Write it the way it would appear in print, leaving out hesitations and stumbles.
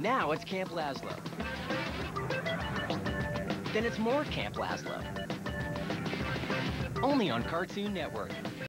Now it's Camp Lazlo. Then it's more Camp Lazlo. Only on Cartoon Network.